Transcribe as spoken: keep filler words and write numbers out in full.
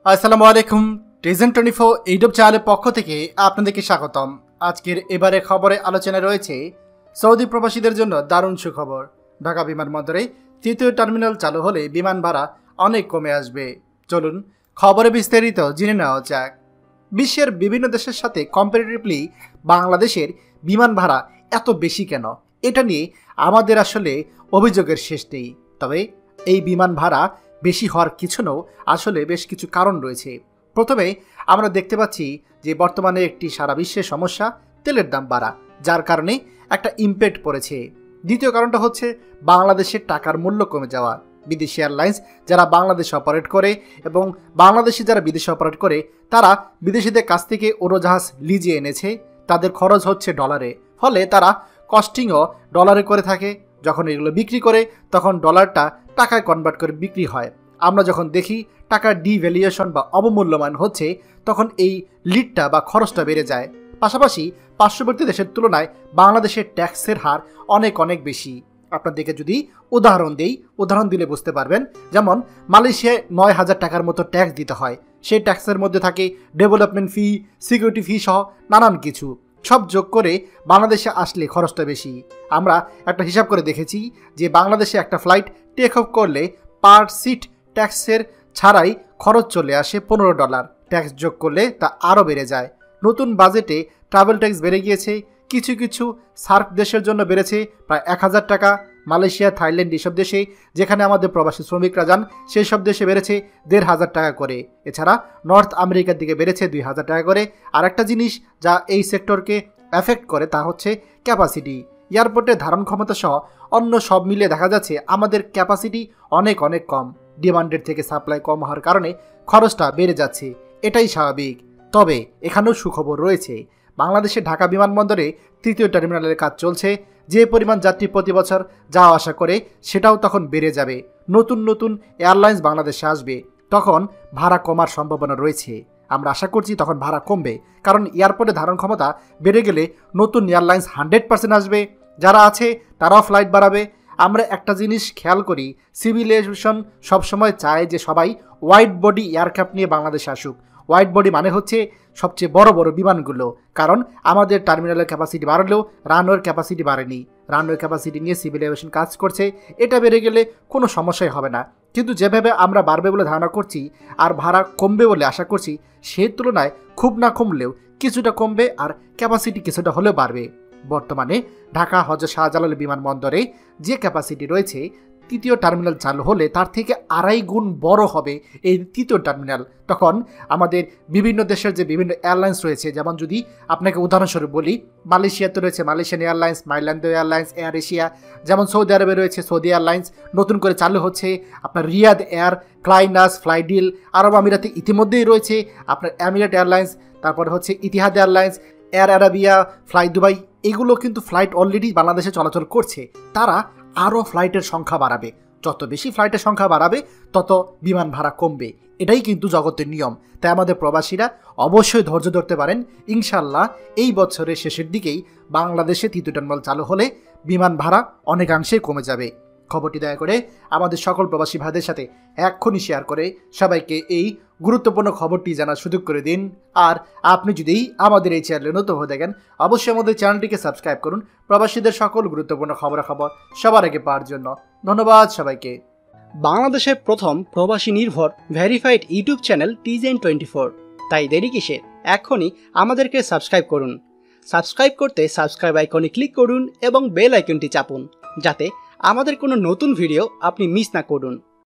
আসসালামু আলাইকুম। টিজেন twenty four YouTube চ্যানেলের পক্ষ থেকে আপনাদেরকে স্বাগতম। আজকের এবারে খবরে আলোচনায় রয়েছে সৌদি প্রবাসীদের জন্য দারুণ সুখবর। ঢাকা বিমানবন্দরে তৃতীয় টার্মিনাল চালু হলে বিমান ভাড়া অনেক কমে আসবে। চলুন খবরে বিস্তারিত জেনে নেওয়া যাক। বিশ্বের বিভিন্ন দেশের সাথে কম্পারেটিভলি বাংলাদেশের বিমান ভাড়া এত বেশি কেন, এটা নিয়ে আমাদের আসলে অভিযোগের শেষ নেই। তবে এই বিমান ভাড়া বেশি হওয়ার পিছনেও আসলে বেশ কিছু কারণ রয়েছে। প্রথমে আমরা দেখতে পাচ্ছি যে বর্তমানে একটি সারা বিশ্বের সমস্যা তেলের দাম বাড়া, যার কারণে একটা ইম্প্যাক্ট পড়েছে। দ্বিতীয় কারণটা হচ্ছে বাংলাদেশের টাকার মূল্য কমে যাওয়া। বিদেশি এয়ারলাইন্স যারা বাংলাদেশে অপারেট করে এবং বাংলাদেশি যারা বিদেশে অপারেট করে তারা বিদেশিদের কাছ থেকে উড়োজাহাজ লিজে এনেছে, তাদের খরচ হচ্ছে ডলারে, ফলে তারা কস্টিংও ডলারে করে থাকে। যখন এগুলো বিক্রি করে তখন ডলারটা টাকায় কনভার্ট করে বিক্রি হয়। আমরা যখন দেখি টাকার ডিভ্যালুয়েশন বা অবমূল্যমান হচ্ছে, তখন এই লিডটা বা খরচটা বেড়ে যায়। পাশাপাশি পার্শ্ববর্তী দেশের তুলনায় বাংলাদেশের ট্যাক্সের হার অনেক অনেক বেশি। আপনাদেরকে যদি উদাহরণ দেই, উদাহরণ দিলে বুঝতে পারবেন। যেমন মালয়েশিয়ায় নয় হাজার টাকার মতো ট্যাক্স দিতে হয়। সেই ট্যাক্সের মধ্যে থাকে ডেভেলপমেন্ট ফি, সিকিউরিটি ফি সহ নানান কিছু। সব যোগ করে বাংলাদেশে আসলে খরচটা বেশি। আমরা একটা হিসাব করে দেখেছি যে বাংলাদেশে একটা ফ্লাইট টেক অফ করলে পার সিট ট্যাক্সের ছাড়াই খরচ চলে আসে পনেরো ডলার। ট্যাক্স যোগ করলে তা আরও বেড়ে যায়। নতুন বাজেটে ট্রাভেল ট্যাক্স বেড়ে গিয়েছে। কিছু কিছু সার্ক দেশের জন্য বেড়েছে প্রায় এক হাজার টাকা। মালয়েশিয়া, থাইল্যান্ড এসব দেশে যেখানে আমাদের প্রবাসী শ্রমিকরা যান সেই সব দেশে বেড়েছে দেড় হাজার টাকা করে। এছাড়া নর্থ আমেরিকার দিকে বেড়েছে দুই হাজার টাকা করে। আর একটা জিনিস যা এই সেক্টরকে এফেক্ট করে তা হচ্ছে ক্যাপাসিটি। এয়ারপোর্টের ধারণ ক্ষমতা সহ অন্য সব মিলিয়ে দেখা যাচ্ছে আমাদের ক্যাপাসিটি অনেক অনেক কম। ডিমান্ডের থেকে সাপ্লাই কম হওয়ার কারণে খরচটা বেড়ে যাচ্ছে, এটাই স্বাভাবিক। তবে এখানেও সুখবর রয়েছে। বাংলাদেশের ঢাকা বিমানবন্দরে তৃতীয় টার্মিনালের কাজ চলছে। যে পরিমাণ যাত্রী প্রতি বছর যাওয়া আসা করে সেটাও তখন বেড়ে যাবে। নতুন নতুন এয়ারলাইন্স বাংলাদেশে আসবে, তখন ভাড়া কমার সম্ভাবনা রয়েছে। আমরা আশা করছি তখন ভাড়া কমবে, কারণ এয়ারপোর্টে ধারণ ক্ষমতা বেড়ে গেলে নতুন এয়ারলাইন্স হান্ড্রেড পার্সেন্ট আসবে। যারা আছে তারাও ফ্লাইট বাড়াবে। আমরা একটা জিনিস খেয়াল করি, সিভিল এভিয়েশন সবসময় চায় যে সবাই ওয়াইড বডি এয়ারক্রাফট নিয়ে বাংলাদেশে আসুক। ওয়াইড বডি মানে হচ্ছে সবচেয়ে বড় বড় বিমানগুলো, কারণ আমাদের টার্মিনালের ক্যাপাসিটি বাড়লেও রানওয়ের ক্যাপাসিটি বাড়েনি। রানওয়ে ক্যাপাসিটি নিয়ে সিভিল এভিয়েশন কাজ করছে, এটা বেড়ে গেলে কোনো সমস্যাই হবে না। কিন্তু যেভাবে আমরা বাড়বে বলে ধারণা করছি আর ভাড়া কমবে বলে আশা করছি, সেই তুলনায় খুব না কমলেও কিছুটা কমবে আর ক্যাপাসিটি কিছুটা হলেও বাড়বে। বর্তমানে ঢাকা হযরত শাহজালাল বিমানবন্দরে যে ক্যাপাসিটি রয়েছে, তৃতীয় টার্মিনাল চালু হলে তার থেকে আড়াই গুণ বড় হবে এই তৃতীয় টার্মিনাল। তখন আমাদের বিভিন্ন দেশের যে বিভিন্ন এয়ারলাইন্স রয়েছে, যেমন যদি আপনাকে উদাহরণস্বরূপ বলি, মালয়েশিয়াতে রয়েছে Malaysian airlines, Malindo airlines, air Asia. যেমন সৌদি আরবে রয়েছে সৌদি এয়ারলাইন্স, নতুন করে চালু হচ্ছে আপনার Riyadh air, flynas, flydeal. Arab আমিরাতে ইতিমধ্যেই রয়েছে আপনার এমিরেট এয়ারলাইন্স, তারপরে হচ্ছে Etihad airlines, air Arabia, fly Dubai. এগুলো কিন্তু ফ্লাইট অলরেডি বাংলাদেশে চলাচল করছে। তারা আরও ফ্লাইটের সংখ্যা বাড়াবে। যত বেশি ফ্লাইটের সংখ্যা বাড়াবে তত বিমান ভাড়া কমবে, এটাই কিন্তু জগতের নিয়ম। তাই আমাদের প্রবাসীরা অবশ্যই ধৈর্য ধরতে পারেন। ইনশাল্লাহ এই বছরের শেষের দিকেই বাংলাদেশে তৃতীয় টার্মিনাল চালু হলে বিমান ভাড়া অনেকাংশেই কমে যাবে। খবরটি দয়া করে আমাদের সকল প্রবাসী ভাইদের সাথে এক্ষুনি শেয়ার করে সবাইকে এই গুরুত্বপূর্ণ খবরটি জানার সুযোগ করে দিন। আর আপনি যদি আমাদের এই চ্যানেলে নতুন হয়ে থাকেন, অবশ্যই আমাদের চ্যানেলটিকে সাবস্ক্রাইব করুন প্রবাসীদের সকল গুরুত্বপূর্ণ খবরাখবর সবার আগে পাওয়ার জন্য। ধন্যবাদ সবাইকে। বাংলাদেশের প্রথম প্রবাসী নির্ভর ভেরিফাইড ইউটিউব চ্যানেল টিজেন টোয়েন্টি ফোর। তাই দেরি কিসের, এখনই আমাদেরকে সাবস্ক্রাইব করুন। সাবস্ক্রাইব করতে সাবস্ক্রাইব আইকনে ক্লিক করুন এবং বেল আইকনটি চাপুন, যাতে আমাদের কোনো নতুন ভিডিও আপনি মিস না করুন।